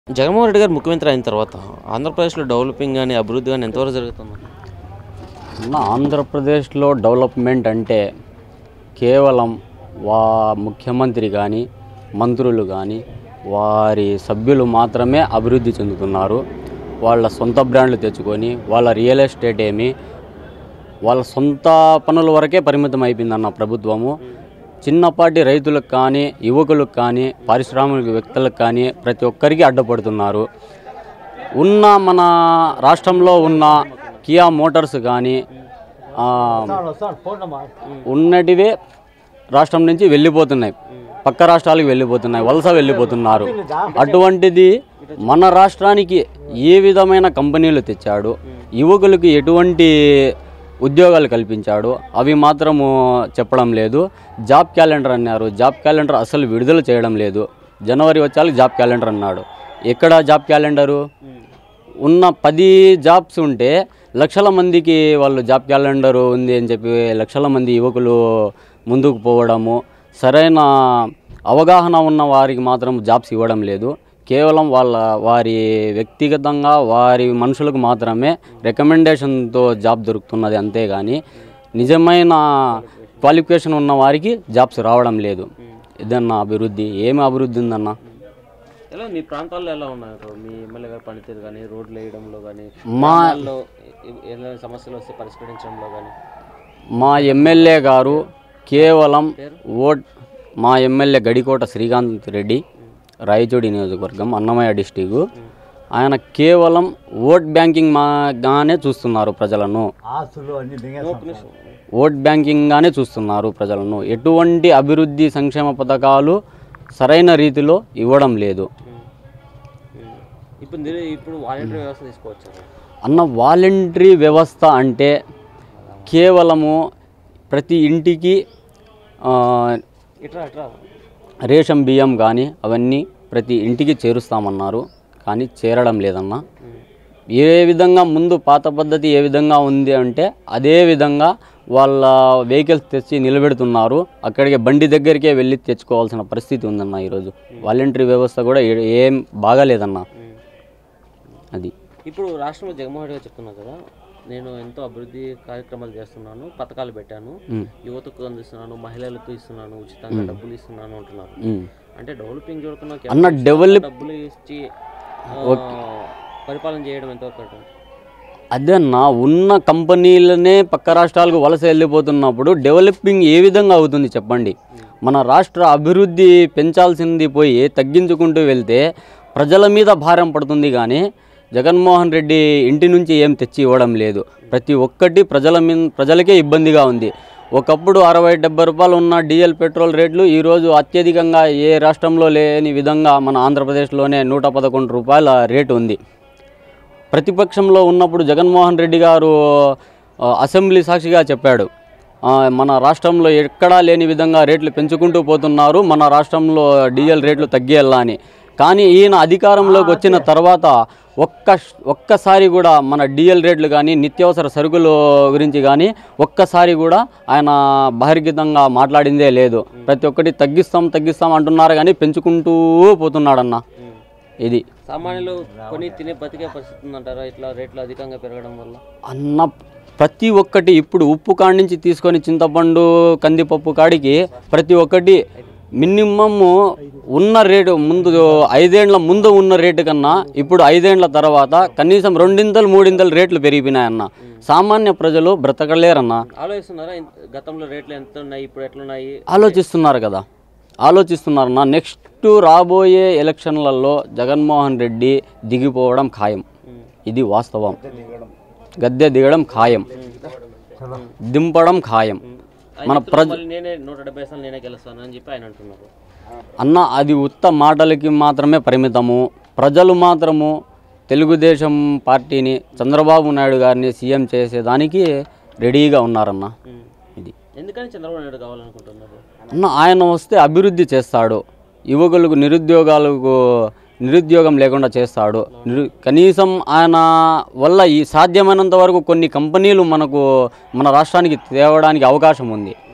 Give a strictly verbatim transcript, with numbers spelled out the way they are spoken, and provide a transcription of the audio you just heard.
జగన్మోహన్ రెడ్డి గారు ముఖ్యమంత్రి అయిన తర్వాత ఆంధ్రప్రదేశ్లో డెవలపింగ్ కానీ అభివృద్ధి కానీ ఎంతవరకు జరుగుతుంది? ఆంధ్రప్రదేశ్లో డెవలప్మెంట్ అంటే కేవలం వా ముఖ్యమంత్రి కానీ మంత్రులు కానీ వారి సభ్యులు మాత్రమే అభివృద్ధి చెందుతున్నారు. వాళ్ళ సొంత బ్రాండ్లు తెచ్చుకొని వాళ్ళ రియల్ ఎస్టేట్ ఏమి వాళ్ళ సొంత పనుల వరకే పరిమితం అయిపోయిందన్న ప్రభుత్వము. చిన్నపాటి రైతులకు కానీ యువకులకు కానీ పారిశ్రామిక వ్యక్తులకు కానీ ప్రతి ఒక్కరికి అడ్డుపడుతున్నారు. ఉన్న మన రాష్ట్రంలో ఉన్న కియా మోటార్స్ కానీ ఉన్నటివే రాష్ట్రం నుంచి వెళ్ళిపోతున్నాయి, పక్క రాష్ట్రాలకు వెళ్ళిపోతున్నాయి, వలస వెళ్ళిపోతున్నారు. అటువంటిది మన రాష్ట్రానికి ఏ విధమైన కంపెనీలు తెచ్చాడు, యువకులకు ఎటువంటి ఉద్యోగాలు కల్పించాడు అవి మాత్రము చెప్పడం లేదు. జాబ్ క్యాలెండర్ అన్నారు, జాబ్ క్యాలెండర్ అసలు విడుదల చేయడం లేదు. జనవరి వచ్చాక జాబ్ క్యాలెండర్ అన్నాడు. ఎక్కడ జాబ్ క్యాలెండరు? ఉన్న పది జాబ్స్ ఉంటే లక్షల మందికి వాళ్ళు జాబ్ క్యాలెండరు ఉంది అని చెప్పి లక్షల మంది యువకులు ముందుకు పోవడము, సరైన అవగాహన ఉన్న వారికి మాత్రం జాబ్స్ ఇవ్వడం లేదు. కేవలం వాళ్ళ వారి వ్యక్తిగతంగా వారి మనుషులకు మాత్రమే రికమెండేషన్తో జాబ్ దొరుకుతున్నది, అంతేగాని నిజమైన క్వాలిఫికేషన్ ఉన్న వారికి జాబ్స్ రావడం లేదు. ఇదన్న అభివృద్ధి. ఏమి అభివృద్ధి ఉందన్న? ఎలా మీ ప్రాంతాల్లో ఎలా ఉన్నారు? మీ ఎమ్మెల్యే గారు పనితీరు కానీ, రోడ్లు వేయడంలో కానీ, మా ఏదైనా సమస్యలు వస్తే పరిష్కరించడంలో కానీ? మా ఎమ్మెల్యే గారు కేవలం ఓట్ మా ఎమ్మెల్యే గడికోట శ్రీకాంత్ రెడ్డి, రాయచోటి నియోజకవర్గం, అన్నమయ్య డిస్టిక్. ఆయన కేవలం ఓట్ బ్యాంకింగ్ గానే చూస్తున్నారు ప్రజలను, ఓట్ బ్యాంకింగ్గానే చూస్తున్నారు ప్రజలను. ఎటువంటి అభివృద్ధి సంక్షేమ పథకాలు సరైన రీతిలో ఇవ్వడం లేదు. ఇప్పుడు ఇప్పుడు వాలంటరీ వ్యవస్థ తీసుకోవచ్చు అన్న. వాలంటరీ వ్యవస్థ అంటే కేవలము ప్రతి ఇంటికి ఇట్లా ఇట్లా రేషన్ బియ్యం కానీ అవన్నీ ప్రతి ఇంటికి చేరుస్తామన్నారు, కానీ చేరడం లేదన్న. ఏ విధంగా ముందు పాత పద్ధతి ఏ విధంగా ఉంది అంటే అదే విధంగా వాళ్ళ వెహికల్స్ తెచ్చి నిలబెడుతున్నారు. అక్కడికి బండి దగ్గరికే వెళ్ళి తెచ్చుకోవాల్సిన పరిస్థితి ఉందన్న ఈరోజు. వాలంటరీ వ్యవస్థ కూడా ఏం బాగాలేదన్న. అది ఇప్పుడు రాష్ట్రంలో జగన్మోహన్ రెడ్డి గారు చెప్తున్నారు కదా, నేను ఎంతో అభివృద్ధి కార్యక్రమాలు చేస్తున్నాను, పథకాలు పెట్టాను, యువతకు అందిస్తున్నాను, మహిళలకు ఇస్తున్నాను, ఉచితంగా డబ్బులు ఇస్తున్నాను అంటున్నారు. అంటే డెవలపింగ్ చూడుతున్నా అన్న, డెవలప్ డబ్బులు ఇచ్చి పరిపాలన చేయడం ఎంతవరకు? అదే అన్న, ఉన్న కంపెనీలనే పక్క రాష్ట్రాలకు వలస వెళ్ళిపోతున్నప్పుడు డెవలపింగ్ ఏ విధంగా అవుతుంది చెప్పండి? మన రాష్ట్ర అభివృద్ధి పెంచాల్సింది పోయి తగ్గించుకుంటూ వెళ్తే ప్రజల మీద భారం పడుతుంది, కానీ జగన్మోహన్ రెడ్డి ఇంటి నుంచి ఏం తెచ్చి ఇవ్వడం లేదు. ప్రతి ఒక్కటి ప్రజల మీద ప్రజలకే ఇబ్బందిగా ఉంది. ఒకప్పుడు అరవై డెబ్బై రూపాయలు ఉన్న డీజిల్ పెట్రోల్ రేట్లు ఈరోజు అత్యధికంగా ఏ రాష్ట్రంలో లేని విధంగా మన ఆంధ్రప్రదేశ్లోనే నూట పదకొండు రూపాయల రేటు ఉంది. ప్రతిపక్షంలో ఉన్నప్పుడు జగన్మోహన్ రెడ్డి గారు అసెంబ్లీ సాక్షిగా చెప్పాడు, మన రాష్ట్రంలో ఎక్కడా లేని విధంగా రేట్లు పెంచుకుంటూ పోతున్నారు, మన రాష్ట్రంలో డీజిల్ రేట్లు తగ్గేలా అని. కానీ ఈయన అధికారంలోకి వచ్చిన తర్వాత ఒక్క ఒక్కసారి కూడా మన డీజిల్ రేట్లు కానీ నిత్యావసర సరుకుల గురించి కానీ ఒక్కసారి కూడా ఆయన బహిర్గతంగా మాట్లాడిందే లేదు. ప్రతి ఒక్కటి తగ్గిస్తాం తగ్గిస్తాం అంటున్నారు, కానీ పెంచుకుంటూ పోతున్నాడన్న. ఇది సామాన్యులు కొని తినే బతికే పరిస్థితి ఉందంటారా ఇట్లా రేట్లు అధికంగా పెరగడం వల్ల? అన్న, ప్రతి ఒక్కటి ఇప్పుడు ఉప్పు కాడి నుంచి తీసుకొని చింతపండు కందిపప్పు కాడికి ప్రతి ఒక్కటి మినిమమ్ ఉన్న రేటు ముందు ఐదేండ్ల ముందు ఉన్న రేటు కన్నా ఇప్పుడు ఐదేండ్ల తర్వాత కనీసం రెండింతలు మూడింతలు రేట్లు పెరిగిపోయినాయన్న. సామాన్య ప్రజలు బ్రతకలేరన్న. ఆలోచిస్తున్నారా గతంలో రేట్లు ఎంత ఉన్నాయి, ఇప్పుడు ఎట్లున్నాయి? ఆలోచిస్తున్నారు కదా, ఆలోచిస్తున్నారన్న. నెక్స్ట్ రాబోయే ఎలక్షన్లలో జగన్మోహన్ రెడ్డి దిగిపోవడం ఖాయం. ఇది వాస్తవం. గద్దె దిగడం ఖాయం, దింపడం ఖాయం. మన ప్రజ నేనే నూట డెబ్బై సార్లు నేనే గెలుస్తాను అని చెప్పి ఆయన అంటున్నారు అన్న. అది ఉత్త మాటలకి మాత్రమే పరిమితము. ప్రజలు మాత్రము తెలుగుదేశం పార్టీని, చంద్రబాబు నాయుడు గారిని సీఎం చేసేదానికి రెడీగా ఉన్నారన్న. ఇది ఎందుకని చంద్రబాబు నాయుడు కావాలనుకుంటున్నారు అన్న? ఆయన వస్తే అభివృద్ధి చేస్తాడు, యువకులకు నిరుద్యోగాలకు నిరుద్యోగం లేకుండా చేస్తాడు. నిరు కనీసం ఆయన వల్ల ఈ సాధ్యమైనంత వరకు కొన్ని కంపెనీలు మనకు మన రాష్ట్రానికి తేవడానికి అవకాశం ఉంది.